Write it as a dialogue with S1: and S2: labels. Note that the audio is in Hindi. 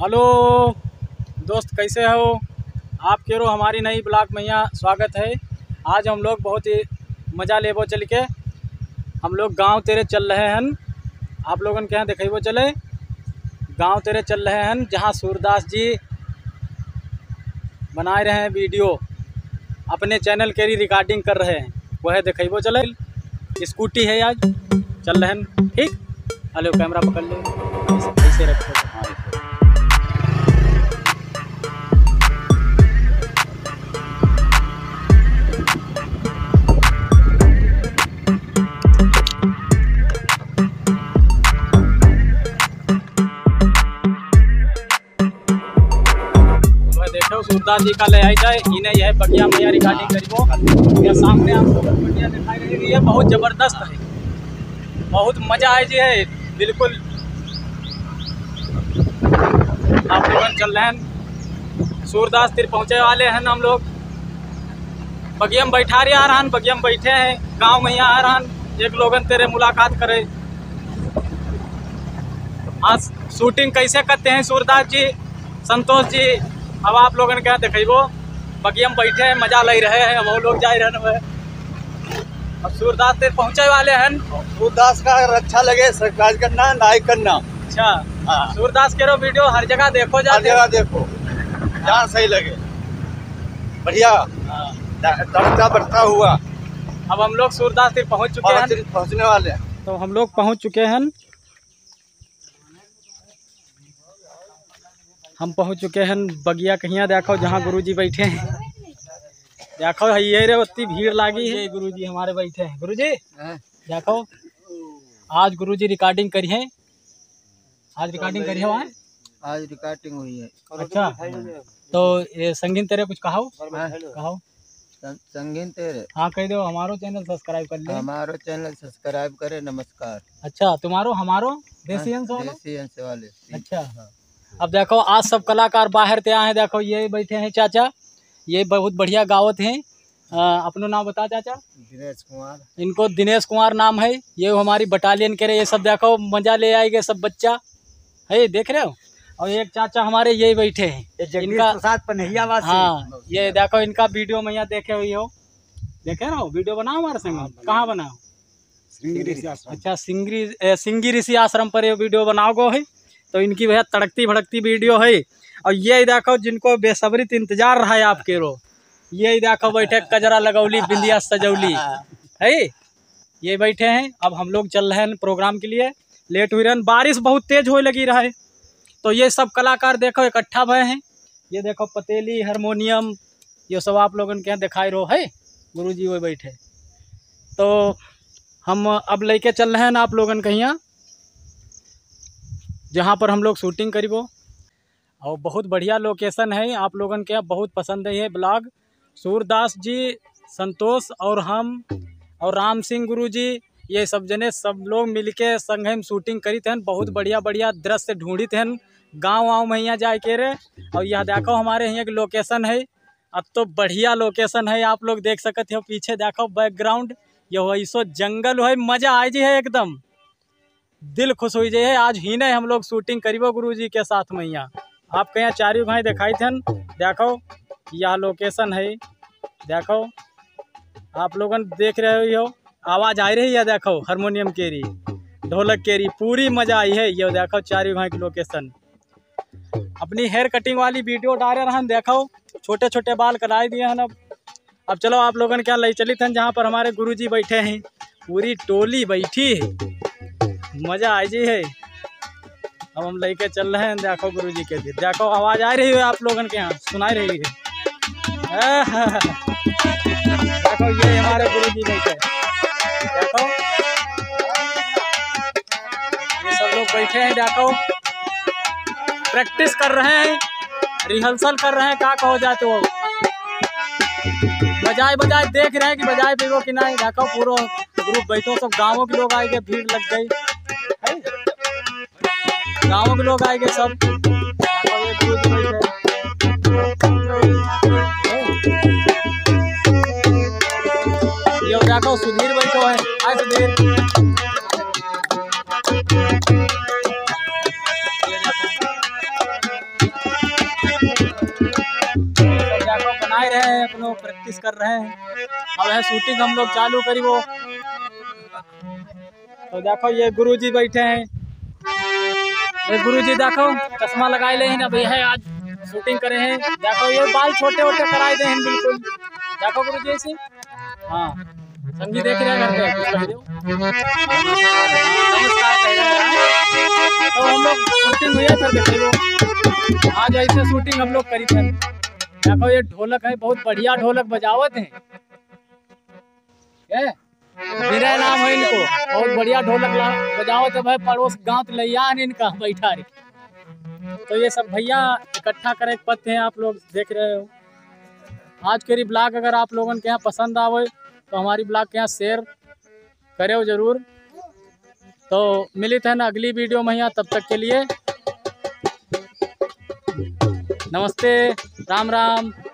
S1: हेलो दोस्त, कैसे हो आप? केरो हमारी नई ब्लॉग में यहाँ स्वागत है। आज हम लोग बहुत ही मज़ा लेबो चल के हम लोग गांव तेरे चल रहे हैं। आप लोगों के यहाँ देखेबो चले गांव तेरे चल रहे हैं, जहाँ सूरदास जी बनाए रहे हैं वीडियो, अपने चैनल के लिए रिकॉर्डिंग कर रहे हैं। वह देखेबो चले। स्कूटी है, आज चल रहे हैं। ठीक, हेलो कैमरा पकड़ लो, ऐसे रखो। देखो सूरदास जी का ले आई जाए, इन्हें यह बगिया मैया रिकॉर्डिंग करीबो। यह सामने आपको बढ़िया दिखाई दे रही है, बहुत ज़बरदस्त है, बहुत मज़ा आए जी है। बिल्कुल आप लोग चल रहे हैं, सूरदास तिर पहुँचे वाले हैं। हम लोग बगिया में बैठा रहे आ रहा, बगिया में बैठे हैं, गाँव में यहाँ आ रहा। एक लोगन तेरे मुलाकात करे। आज शूटिंग कैसे करते हैं सूरदास जी, संतोष जी, अब आप लोगों ने क्या देखेबो। बगिया में बैठे हैं, मजा ले रहे हैं, वो लोग जा रहे हैं। अब सूरदास तक पहुंचे वाले हैं।
S2: सूरदास का अगर अच्छा लगे सब्सक्राइब करना, लाइक करना।
S1: अच्छा हाँ। सूरदास के वीडियो हर जगह देखो,
S2: हर जगह देखो, जहाँ सही लगे। बढ़िया बढ़ता बढ़ता हुआ।
S1: अब हम लोग सूरदास तक पहुंच चुके हैं,
S2: पहुँचने वाले हैं।
S1: तो हम लोग पहुंच चुके हैं। हम पहुंच चुके हैं बगिया कहिया। देखो जहाँ गुरुजी बैठे हैं, देखो ये रे उतनी भीड़ लगी है। गुरुजी हमारे बैठे हैं। गुरुजी देखो, आज गुरुजी रिकॉर्डिंग करी है। आज रिकॉर्डिंग करी है वहाँ,
S2: आज रिकॉर्डिंग हुई है।
S1: अच्छा, तो ये संगीन तेरे कुछ कहो कहो।
S2: संगीन तेरे
S1: हाँ कह दो, हमारो चैनल सब्सक्राइब कर ले।
S2: हमारो चैनल सब्सक्राइब करे। नमस्कार।
S1: अच्छा, तुम्हारो हमारो देसी अंश
S2: वाले।
S1: अच्छा, अब देखो आज सब कलाकार बाहर से आए हैं। देखो ये बैठे हैं चाचा, ये बहुत बढ़िया गावत हैं। अपना नाम बता चाचा।
S2: दिनेश कुमार। इनको
S1: दिनेश कुमार नाम है। ये हमारी बटालियन के रहे। ये सब देखो मजा ले आएंगे सब बच्चा है, देख रहे हो। और एक चाचा हमारे यही बैठे हैं, इनका हाँ, ये देखो इनका वीडियो में यहाँ देखे हुई हो, देखे ना वीडियो बनाओ हमारे संग। कहाँ बनाओ? अच्छा, सिंगी ऋषि आश्रम पर ये वीडियो बनाओ है। तो इनकी भैया तड़कती भड़कती वीडियो है। और ये देखो जिनको बेसब्री इंतजार रहा है आपके रो, ये देखो बैठे कजरा लगौली, बिंदिया सजौली है, ये बैठे हैं। अब हम लोग चल रहे हैं प्रोग्राम के लिए, लेट हुई रहे। बारिश बहुत तेज होने लगी रहा है, तो ये सब कलाकार देखो इकट्ठा भए हैं। ये देखो पतेली, हारमोनियम, ये सब आप लोगों के यहाँ दिखाई रो है। गुरुजी वो बैठे, तो हम अब लेके चल रहे हैं आप लोगों के यहाँ, जहाँ पर हम लोग शूटिंग करीबो। और बहुत बढ़िया लोकेशन है, आप लोगों के यहाँ बहुत पसंद है ये ब्लॉग। सूरदास जी, संतोष और हम और राम सिंह गुरुजी, ये सब जने सब लोग मिलके संग में शूटिंग करी थे। बहुत बढ़िया बढ़िया दृश्य ढूंढी थे गाँव में यहाँ जाके रे। और यह देखो हमारे यहाँ की लोकेशन है। अब तो बढ़िया लोकेशन है, आप लोग देख सकते हो। पीछे देखो बैकग्राउंड, ये वैसो जंगल है, मजा आ जी है, एकदम दिल खुश हो जाए। आज ही नहीं हम लोग शूटिंग करीबो गुरुजी के साथ में। यहाँ आपके यहाँ चारों भाई दिखाई थे। देखो यह लोकेशन है, देखो आप लोगन देख रहे हो, आवाज़ आ रही है। देखो हारमोनियम केरी, ढोलक केरी, पूरी मजा आई है। ये देखो चारों भाई की लोकेशन। अपनी हेयर कटिंग वाली वीडियो डाल रहे हैं। देखो छोटे छोटे बाल कटाई दिए हैं। अब चलो आप लोगन क्या ले चली थे, जहाँ पर हमारे गुरुजी बैठे हैं, पूरी टोली बैठी है, मजा आई जी है। अब हम लेके चल रहे हैं, देखो गुरुजी के लिए। देखो आवाज आ रही है आप लोगों के यहाँ, सुनाई रही है। देखो ये हमारे गुरुजी बैठे, देखो ये सब लोग बैठे हैं। देखो प्रैक्टिस कर रहे हैं, रिहर्सल कर रहे हैं। क्या कहो जाते हो, बजाए बजाए देख रहे हैं कि बजाए भी वो कि नहीं। देखो पूरा ग्रुप बैठो, सब गाँवों के लोग आएंगे, भीड़ लग गई, गाँवों के लोग आएंगे सब। ये देखो सुधीर बैठो है। हाय सुधीर। लगाए रहे हैं, अपनों प्रैक्टिस कर रहे हैं। अब है शूटिंग हम लोग चालू करी वो। तो देखो ये गुरुजी बैठे हैं, ये गुरुजी देखो चश्मा लगाए ले हैं, अब ये है आज शूटिंग करे हैं। देखो ये बाल छोटे छोटे कराए दे हैं बिल्कुल। देखो गुरुजी ऐसे, हाँ संगी देख रहे हैं घर पे, नमस्कार कह रहे हैं। तो हम लोग शूटिंग हुई है फिर देखे वो आज ऐसे शूटिंग हम लोग करी थे। देखो ये ढोलक है, बहुत बढ़िया ढोलक बजावत है, विनय नाम है इनको, बहुत बढ़िया ढोलक बजावत है भाई। पड़ोस गांव तो लिया इनका बैठा रे। तो ये सब भैया इकट्ठा करे पत्ते हैं, आप लोग देख रहे हो। आज के ब्लॉग अगर आप लोगों के यहाँ पसंद आवे तो हमारी ब्लॉग के यहाँ शेयर करे जरूर। तो मिलित है ना अगली वीडियो में यहाँ, तब तक के लिए नमस्ते, राम राम।